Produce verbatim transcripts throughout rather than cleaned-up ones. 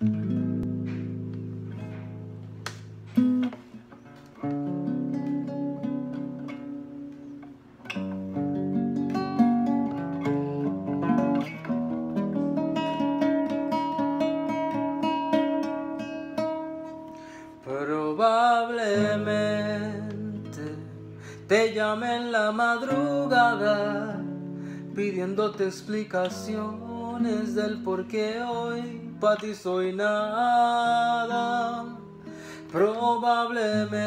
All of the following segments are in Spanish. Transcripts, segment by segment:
Probablemente te llame en la madrugada pidiéndote explicaciones del por qué hoy para ti soy nada. Probablemente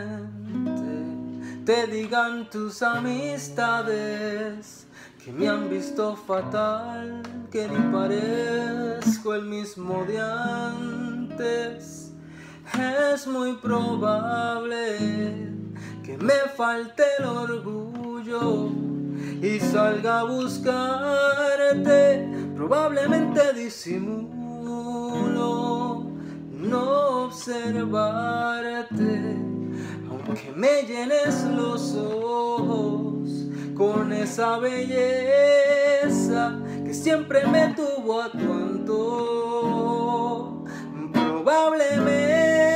te digan tus amistades que me han visto fatal, que ni parezco el mismo de antes. Es muy probable que me falte el orgullo y salga a buscarte. Probablemente disimulo no observarte, aunque me llenes los ojos con esa belleza que siempre me tuvo a tu antojo. Probablemente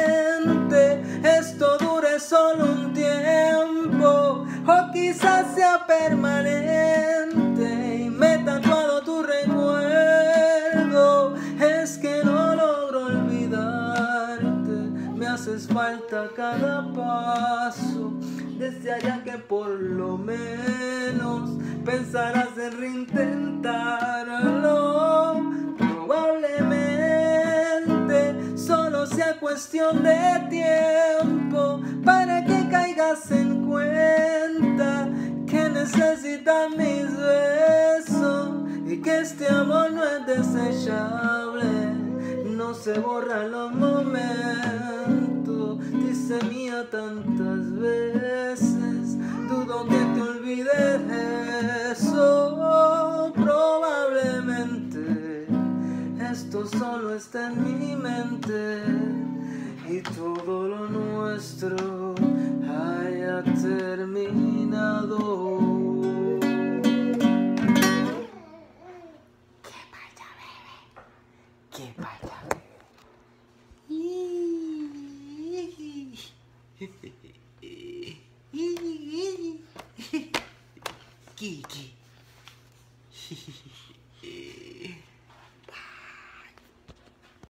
esto dure solo un tiempo, o quizás sea permanente y me he tatuado tu recuerdo. Es que no logro olvidarte, me haces falta cada paso. Desearía que por lo menos pensaras en reintentarlo. Probablemente solo sea cuestión de tiempo para que caigas en cuenta que necesitas mis besos y que este amor no es desechable, no se borran los momentos. Dice mía tantas veces, dudo que te olvides eso. Probablemente esto solo está en mi mente y todo lo nuestro haya terminado.